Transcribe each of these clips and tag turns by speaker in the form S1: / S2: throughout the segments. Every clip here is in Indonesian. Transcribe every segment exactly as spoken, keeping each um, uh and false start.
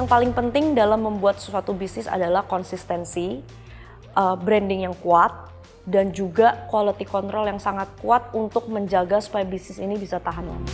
S1: Yang paling penting dalam membuat suatu bisnis adalah konsistensi, uh, branding yang kuat, dan juga quality control yang sangat kuat untuk menjaga supaya bisnis ini bisa tahan lama.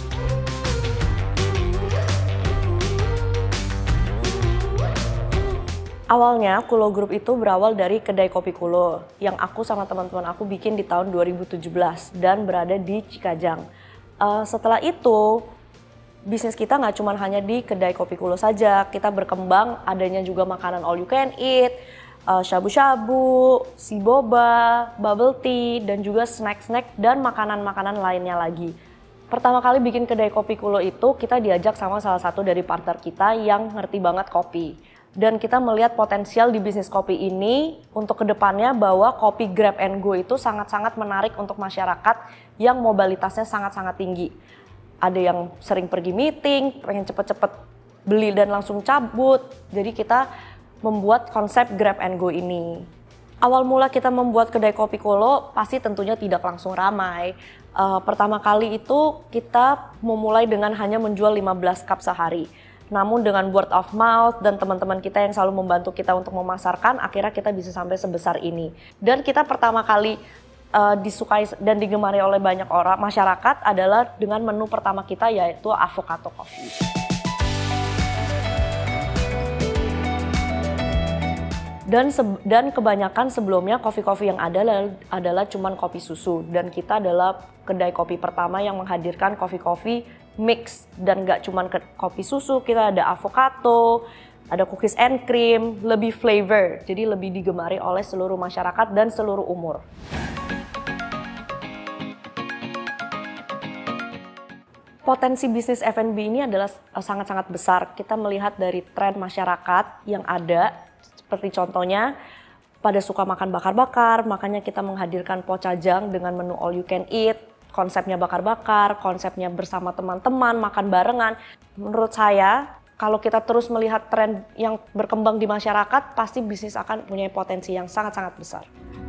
S1: Awalnya Kulo Group itu berawal dari kedai kopi Kulo yang aku sama teman-teman aku bikin di tahun dua ribu tujuh belas dan berada di Cikajang. Uh, setelah itu bisnis kita nggak cuma hanya di kedai kopi Kulo saja, kita berkembang adanya juga makanan all you can eat, uh, shabu-shabu, si boba, bubble tea, dan juga snack-snack dan makanan-makanan lainnya lagi. Pertama kali bikin kedai kopi Kulo itu kita diajak sama salah satu dari partner kita yang ngerti banget kopi. Dan kita melihat potensial di bisnis kopi ini untuk kedepannya bahwa kopi grab and go itu sangat-sangat menarik untuk masyarakat yang mobilitasnya sangat-sangat tinggi. Ada yang sering pergi meeting, pengen cepet-cepet beli dan langsung cabut. Jadi kita membuat konsep grab and go ini. Awal mula kita membuat kedai kopi Kulo pasti tentunya tidak langsung ramai. Uh, pertama kali itu kita memulai dengan hanya menjual lima belas cup sehari. Namun dengan word of mouth dan teman-teman kita yang selalu membantu kita untuk memasarkan, akhirnya kita bisa sampai sebesar ini. Dan kita pertama kali Uh, disukai dan digemari oleh banyak orang masyarakat adalah dengan menu pertama kita yaitu avocado coffee. Dan dan kebanyakan sebelumnya kopi-kopi yang ada adalah, adalah cuman kopi susu, dan kita adalah kedai kopi pertama yang menghadirkan kopi-kopi mix dan gak cuman kopi susu, kita ada avocado, ada cookies and cream, lebih flavor, jadi lebih digemari oleh seluruh masyarakat dan seluruh umur. Potensi bisnis F and B ini adalah sangat-sangat besar. Kita melihat dari tren masyarakat yang ada, seperti contohnya pada suka makan bakar-bakar, makanya kita menghadirkan Pocajang dengan menu all you can eat, konsepnya bakar-bakar, konsepnya bersama teman-teman, makan barengan. Menurut saya, kalau kita terus melihat tren yang berkembang di masyarakat, pasti bisnis akan punya potensi yang sangat-sangat besar.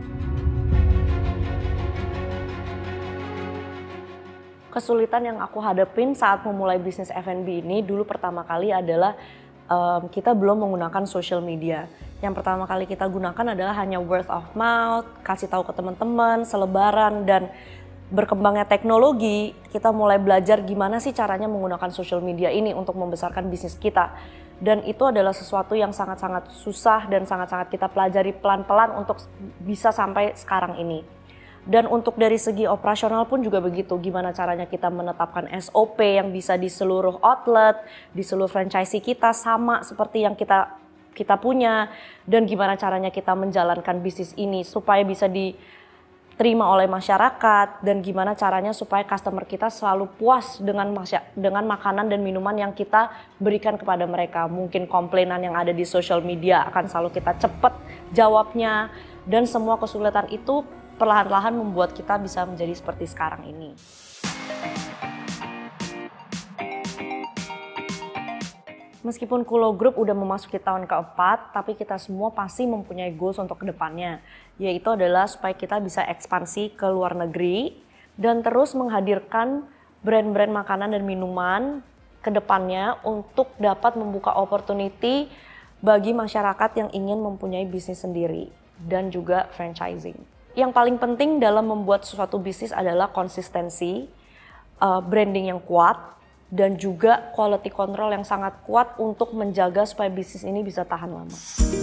S1: Kesulitan yang aku hadapin saat memulai bisnis F and B ini dulu pertama kali adalah um, kita belum menggunakan social media. Yang pertama kali kita gunakan adalah hanya word of mouth, kasih tahu ke teman-teman, selebaran, dan berkembangnya teknologi, kita mulai belajar gimana sih caranya menggunakan social media ini untuk membesarkan bisnis kita. Dan itu adalah sesuatu yang sangat-sangat susah dan sangat-sangat kita pelajari pelan-pelan untuk bisa sampai sekarang ini. Dan untuk dari segi operasional pun juga begitu, gimana caranya kita menetapkan S O P yang bisa di seluruh outlet, di seluruh franchisee kita sama seperti yang kita kita punya, dan gimana caranya kita menjalankan bisnis ini supaya bisa diterima oleh masyarakat, dan gimana caranya supaya customer kita selalu puas dengan masya, dengan makanan dan minuman yang kita berikan kepada mereka. Mungkin komplainan yang ada di social media akan selalu kita cepat jawabnya, dan semua kesulitan itu perlahan-lahan membuat kita bisa menjadi seperti sekarang ini. Meskipun Kulo Group udah memasuki tahun keempat, tapi kita semua pasti mempunyai goals untuk kedepannya, yaitu adalah supaya kita bisa ekspansi ke luar negeri dan terus menghadirkan brand-brand makanan dan minuman kedepannya untuk dapat membuka opportunity bagi masyarakat yang ingin mempunyai bisnis sendiri dan juga franchising. Yang paling penting dalam membuat suatu bisnis adalah konsistensi, uh, branding yang kuat, dan juga quality control yang sangat kuat untuk menjaga supaya bisnis ini bisa tahan lama.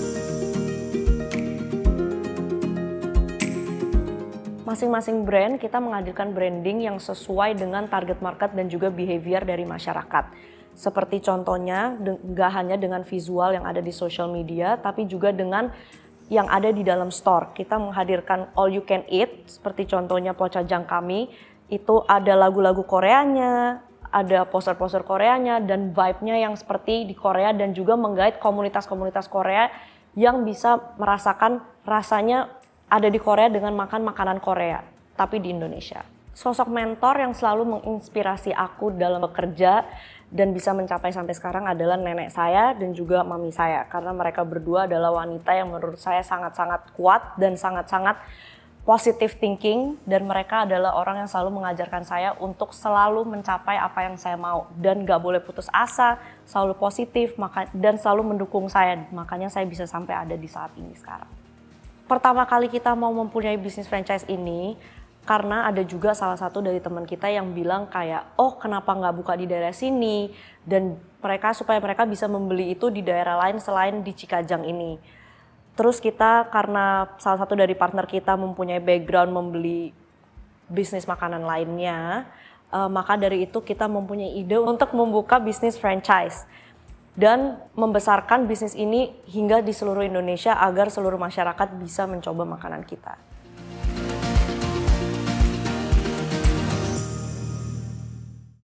S1: Masing-masing brand kita menghadirkan branding yang sesuai dengan target market dan juga behavior dari masyarakat. Seperti contohnya, nggak hanya dengan visual yang ada di social media, tapi juga dengan yang ada di dalam store. Kita menghadirkan all you can eat, seperti contohnya Pocajang kami, itu ada lagu-lagu Koreanya, ada poster-poster Koreanya, dan vibe-nya yang seperti di Korea, dan juga menggait komunitas-komunitas Korea yang bisa merasakan rasanya ada di Korea dengan makan makanan Korea, tapi di Indonesia. Sosok mentor yang selalu menginspirasi aku dalam bekerja dan bisa mencapai sampai sekarang adalah nenek saya dan juga mami saya. Karena mereka berdua adalah wanita yang menurut saya sangat-sangat kuat dan sangat-sangat positive thinking, dan mereka adalah orang yang selalu mengajarkan saya untuk selalu mencapai apa yang saya mau dan gak boleh putus asa, selalu positif maka, dan selalu mendukung saya, makanya saya bisa sampai ada di saat ini sekarang. Pertama kali kita mau mempunyai bisnis franchise ini karena ada juga salah satu dari teman kita yang bilang kayak, oh kenapa nggak buka di daerah sini, dan mereka supaya mereka bisa membeli itu di daerah lain selain di Cikajang ini. Terus kita karena salah satu dari partner kita mempunyai background membeli bisnis makanan lainnya, uh, maka dari itu kita mempunyai ide untuk membuka bisnis franchise dan membesarkan bisnis ini hingga di seluruh Indonesia agar seluruh masyarakat bisa mencoba makanan kita.